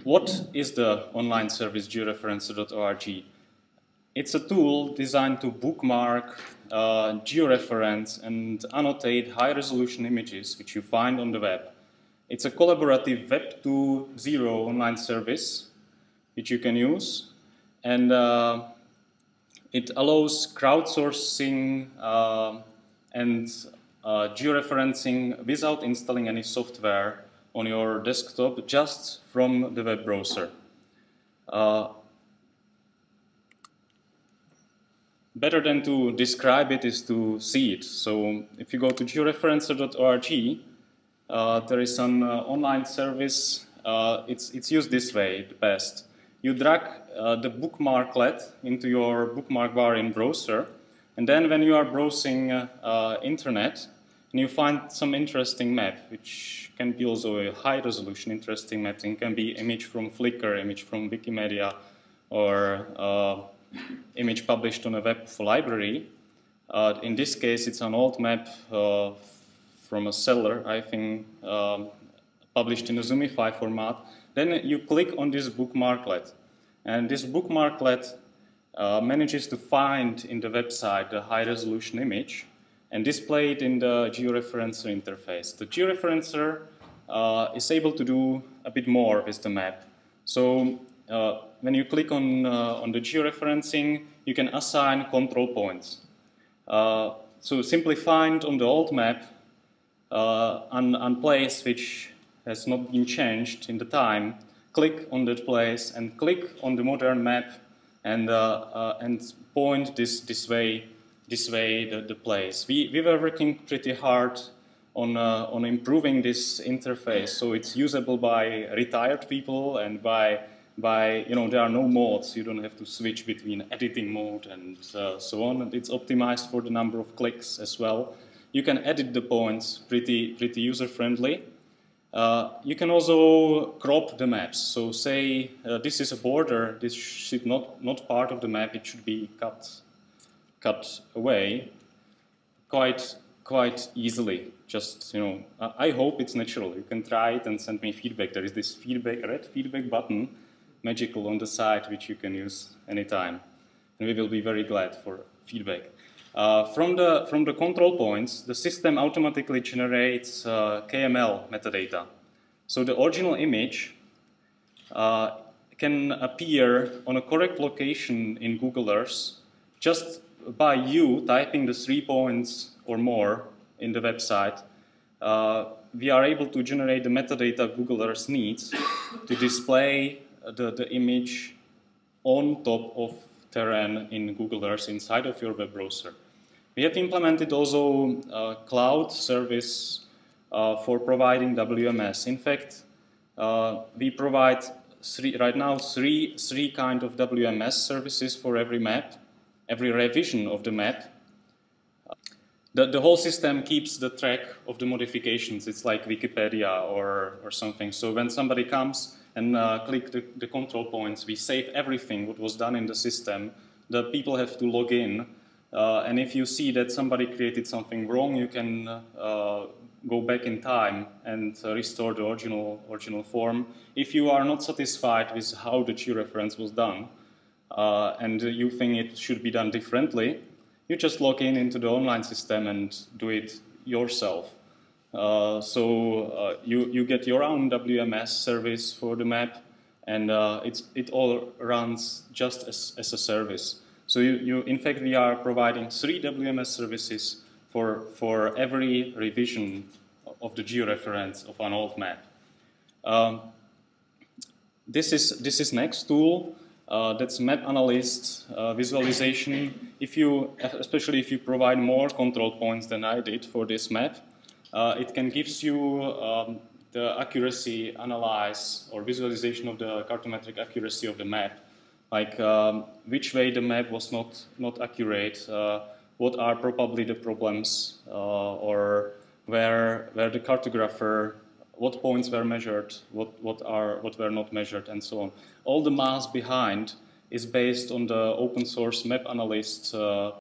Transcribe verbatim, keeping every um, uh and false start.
What is the online service georeferencer dot org? It's a tool designed to bookmark, uh, georeference, and annotate high-resolution images which you find on the web. It's a collaborative Web two point zero online service which you can use, and uh, it allows crowdsourcing uh, and uh, georeferencing without installing any software on your desktop, just from the web browser. Uh, better than to describe it is to see it. So if you go to georeferencer dot org, uh, there is an uh, online service. Uh, it's, it's used this way, the best. You drag uh, the bookmarklet into your bookmark bar in browser, and then when you are browsing uh, uh, internet, and you find some interesting map, which can be also a high-resolution interesting map. It can be image from Flickr, image from Wikimedia, or uh, image published on a web library. Uh, in this case, it's an old map uh, from a seller, I think, um, published in a Zoomify format. Then you click on this bookmarklet, and this bookmarklet uh, manages to find in the website the high-resolution image and display it in the georeferencer interface. The georeferencer uh, is able to do a bit more with the map. So uh, when you click on, uh, on the georeferencing, you can assign control points. Uh, so simply find on the old map uh, an, an place which has not been changed in the time, click on that place and click on the modern map and, uh, uh, and point this, this way this way the, the place. We, we were working pretty hard on, uh, on improving this interface so it's usable by retired people and by, by, you know, there are no modes. You don't have to switch between editing mode and uh, so on. And it's optimized for the number of clicks as well. You can edit the points pretty, pretty user-friendly. Uh, you can also crop the maps. So say uh, this is a border, this should not, not part of the map, it should be cut cut away quite quite easily. Just, you know, I hope it's natural. You can try it and send me feedback. There is this feedback, red feedback button, magical on the side, which you can use anytime. And we will be very glad for feedback. Uh, from, the, from the control points, the system automatically generates uh, K M L metadata. So the original image uh, can appear on a correct location in Google Earth just by you typing the three points or more in the website. Uh, we are able to generate the metadata Google Earth needs to display the, the image on top of terrain in Google Earth inside of your web browser. We have implemented also a cloud service uh, for providing W M S. In fact, uh, we provide three, right now three, three kind of W M S services for every map. Every revision of the map. The, the whole system keeps the track of the modifications. It's like Wikipedia or, or something. So when somebody comes and uh, click the, the control points, we save everything what was done in the system. The people have to log in. Uh, and if you see that somebody created something wrong, you can uh, go back in time and uh, restore the original, original form. If you are not satisfied with how the georeference was done, Uh, and you think it should be done differently, you just log in into the online system and do it yourself. Uh, so uh, you, you get your own W M S service for the map, and uh, it's, it all runs just as, as a service. So you, you, in fact, we are providing three W M S services for, for every revision of the georeference of an old map. Um, this is, this is next tool. Uh, that's map analyst uh, visualization. If you, especially if you provide more control points than I did for this map, uh, it can give you um, the accuracy analyze or visualization of the cartometric accuracy of the map, like um, which way the map was not not accurate, uh, what are probably the problems, uh, or where where the cartographer, what points were measured, what, what, are, what were not measured, and so on. All the math behind is based on the open source map analyst uh,